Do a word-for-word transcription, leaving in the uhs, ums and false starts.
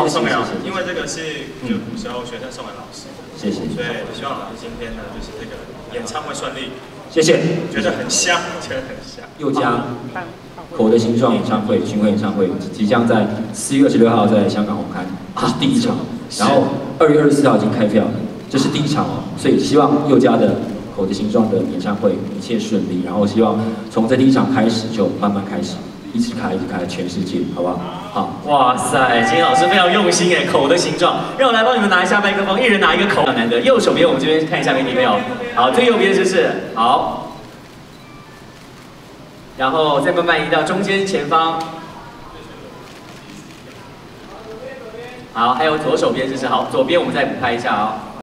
好，送给老师，因为这个是就古时候学生送给老师。 谢谢。 所以希望老师今天呢，就是这个演唱会顺利。 谢谢。 觉得很像，觉得很像。 佑嘉口的形状演唱会巡回演唱会即将在四月二十六号在香港红磡，这是第一场。然后二月二十四号已经开票了，这是第一场哦。所以希望佑嘉的口的形状的演唱会一切顺利，然后希望从这第一场开始就慢慢开始。一直开，一直开，全世界，好不好？好， 哇塞，今天老师非常用心耶，口的形状，让我来帮你们拿一下麦克风，一人拿一个口，难得。右手边我们这边看一下给你没有？好，最右边就是好，然后再慢慢移到中间前方。好，还有左手边就是好，左边我们再补拍一下哦。